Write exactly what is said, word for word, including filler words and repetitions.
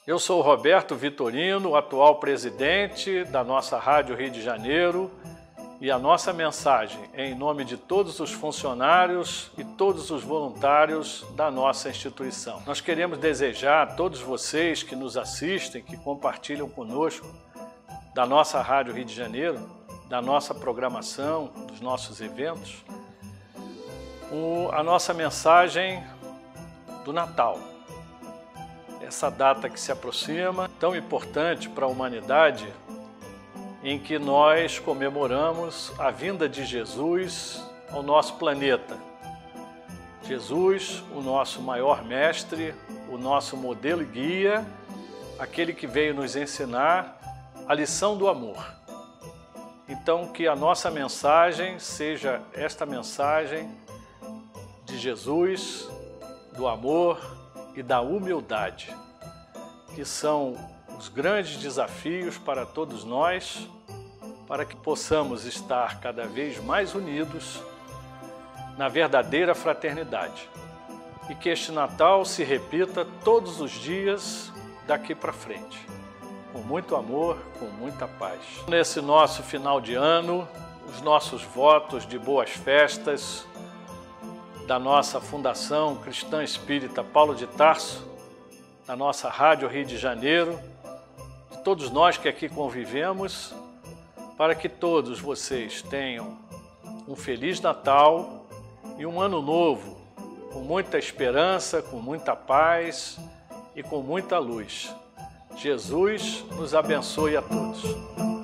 Eu sou o Roberto Vitorino, atual presidente da nossa Rádio Rio de Janeiro, e a nossa mensagem é em nome de todos os funcionários e todos os voluntários da nossa instituição. Nós queremos desejar a todos vocês que nos assistem, que compartilham conosco da nossa Rádio Rio de Janeiro, da nossa programação, dos nossos eventos, o, a nossa mensagem do Natal. Essa data que se aproxima, tão importante para a humanidade, em que nós comemoramos a vinda de Jesus ao nosso planeta. Jesus, o nosso maior mestre, o nosso modelo e guia, aquele que veio nos ensinar a lição do amor. Então, que a nossa mensagem seja esta mensagem de Jesus, do amor e da humildade, que são os grandes desafios para todos nós, para que possamos estar cada vez mais unidos na verdadeira fraternidade e que este Natal se repita todos os dias daqui para frente, com muito amor, com muita paz. Nesse nosso final de ano, os nossos votos de boas festas da nossa Fundação Cristã Espírita Paulo de Tarso, da nossa Rádio Rio de Janeiro, de todos nós que aqui convivemos, para que todos vocês tenham um Feliz Natal e um Ano Novo, com muita esperança, com muita paz e com muita luz. Jesus nos abençoe a todos.